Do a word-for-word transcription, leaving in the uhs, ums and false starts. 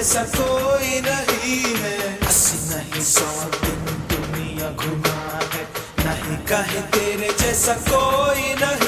जैसा कोई नहीं है। अस्सी नहीं सौ दिन दुनिया घुमा है, नहीं कहीं तेरे जैसा कोई नहीं।